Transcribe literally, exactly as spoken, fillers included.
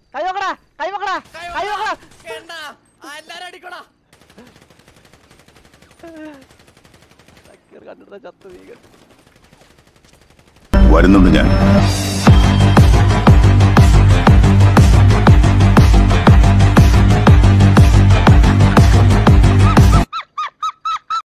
കൈ നോക്കടാ കൈ നോക്കടാ കൈ നോക്കടാ എല്ലാരും അടിക്കടാ കണ്ടിട്ട് ചത്തു വീ വരുന്നുണ്ട് ഞാൻ.